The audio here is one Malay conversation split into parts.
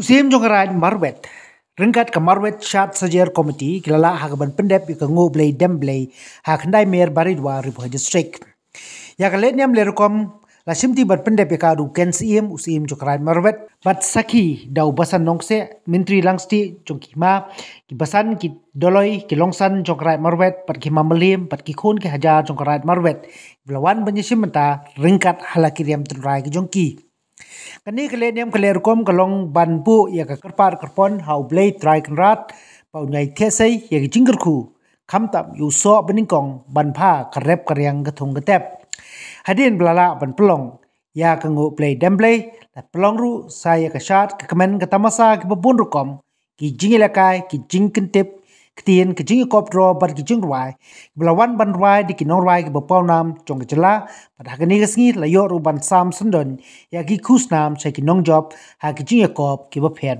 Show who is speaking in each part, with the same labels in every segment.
Speaker 1: Usim jongkaran Marwet. Ringkat ke Marwet Shat Sajer Committee kilala hagaban pendep ika ngoblay demblay hakandai mer baridwa ribuha district. Ya kalenya mlerukom lasimti bat pendep ika adu kensim usim jongkaran Marwet bat saki dau basan nongse menteri langsti jongkima ki basan ki doloi ki longsan jongkaran Marwet pat ki mamelim pat ki khun ki hajar jongkaran Marwet belawan banyisim menta ringkat halakiriam tenrai ki jongki. Kani keleniam kelerkom kalong banpu ya ka kerpon hau blay try kenrat pau nyai tesai ya ki jinggerku kamtam yu so beningkong banpa karep karyang gatung getep hadin belala ban pelong ya kangu play demblay la pelong ru saya ka shat ke kemen ke tamasa ke babun rukom ki jingilakai ki jingkentip ketien ke jingi kopdro bar ki jingruai belawan ban ruai di kinorwai ke bapau nam jong jela pada hakani gesngi la yo ru ban sam sendon ya ki kusnam sai ki nong job ha ki jingi kop ki bapher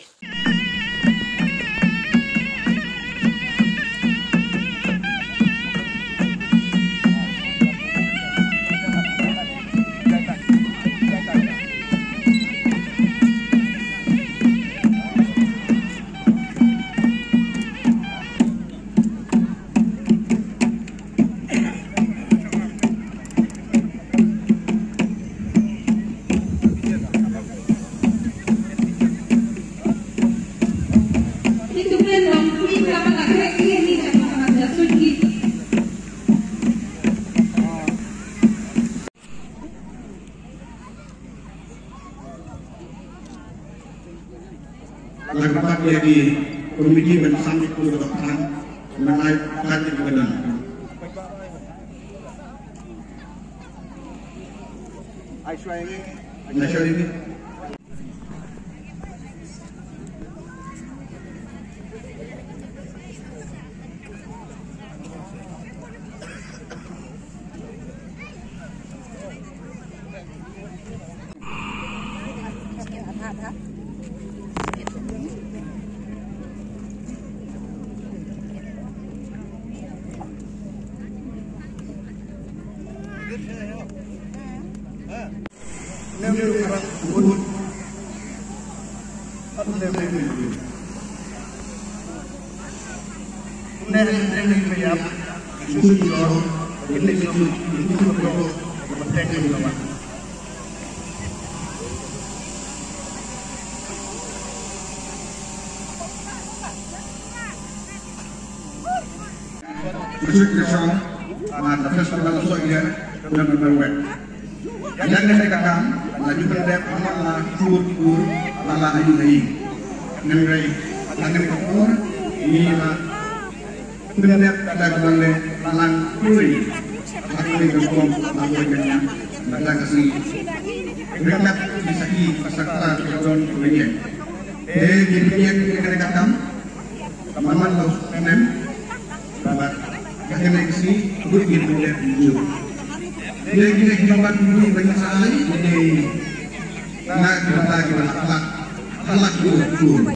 Speaker 2: Lakukan jadi komisi bersama kedokteran mengenai kajian badan. Aisyah ini. Festival Soya dan berwet. Yang dikatakan laju pendek malah kur malah ayu lagi. Nemrei langit kur ini lah pendek pada kembali malang kuri. Aku ini berkom aku kenyang pada kasih. Mereka bisa di pasar kedon kemudian. Jadi yang dikatakan teman-teman harus menem babat. Kami kasi good gitu ya video. Dia gimana dulu banyak sekali jadi nak kita halak dulu.